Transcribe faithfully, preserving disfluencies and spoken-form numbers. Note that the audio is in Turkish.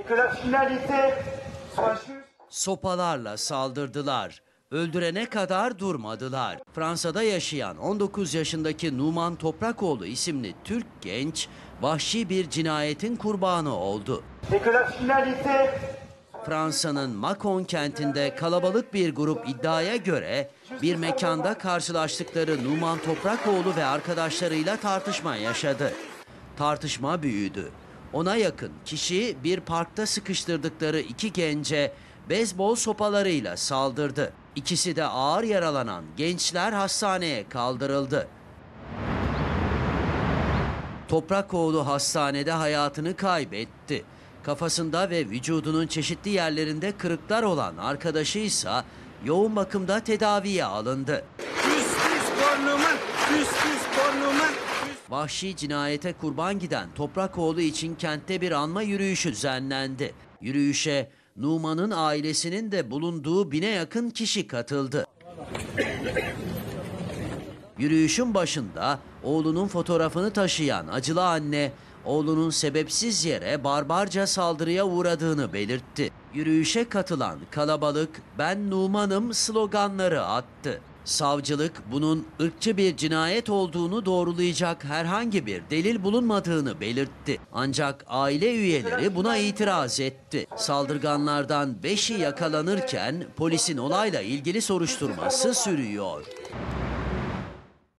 Sopalarla saldırdılar. Öldürene kadar durmadılar. Fransa'da yaşayan on dokuz yaşındaki Numan Toprakoğlu isimli Türk genç vahşi bir cinayetin kurbanı oldu. Fransa'nın Mâcon kentinde kalabalık bir grup iddiaya göre bir mekanda karşılaştıkları Numan Toprakoğlu ve arkadaşlarıyla tartışma yaşadı. Tartışma büyüdü. Ona yakın kişi bir parkta sıkıştırdıkları iki gence beyzbol sopalarıyla saldırdı. İkisi de ağır yaralanan gençler hastaneye kaldırıldı. Toprakoğlu hastanede hayatını kaybetti. Kafasında ve vücudunun çeşitli yerlerinde kırıklar olan arkadaşı ise yoğun bakımda tedaviye alındı. Vahşi cinayete kurban giden Toprakoğlu için kentte bir anma yürüyüşü düzenlendi. Yürüyüşe Numan'ın ailesinin de bulunduğu bine yakın kişi katıldı. Yürüyüşün başında oğlunun fotoğrafını taşıyan acılı anne, oğlunun sebepsiz yere barbarca saldırıya uğradığını belirtti. Yürüyüşe katılan kalabalık "Ben Numan'ım" sloganları attı. Savcılık bunun ırkçı bir cinayet olduğunu doğrulayacak herhangi bir delil bulunmadığını belirtti. Ancak aile üyeleri buna itiraz etti. Saldırganlardan beşi yakalanırken polisin olayla ilgili soruşturması sürüyor.